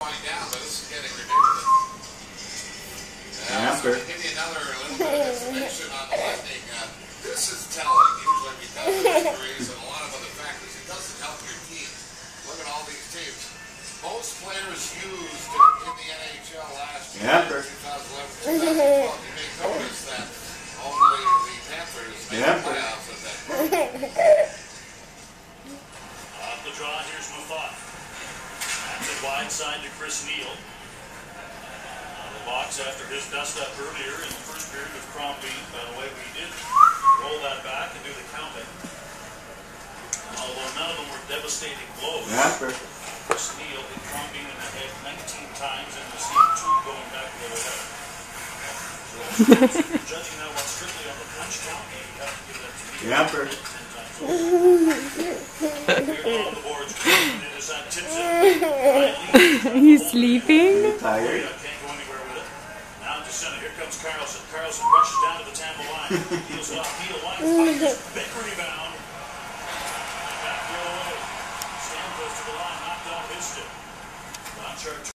down, but this is getting ridiculous. So to give you another little bit of information on the Lightning, this is telling, usually because of injuries and a lot of other factors. It doesn't help your team. Look at all these teams. Most players used in the NHL last year, 2011, 2012, you may notice that only the Panthers made the playoffs at that point. Off the draw, here's Muffat. That's it wide side to Chris Neal. The box after his dust-up earlier in the first period with Crombie. By the way, we did roll that back and do the counting. Although none of them were devastating blows. Chris Neal hit Crombie in the head 19 times, and we've seen 2 going back the other way. So, judging now what's strictly on the punch count, you have to give that to Neal 10 times over. Here on the boards, it is on Timpson. He's sleeping. Tired. Can't go anywhere with it. Now to center. Here comes Carlson. Carlson rushes down to the Tampa line. Deals it off. Neal line. Big rebound. Back the other way. Stamkos to the line. Knocked off his stick. Not charged.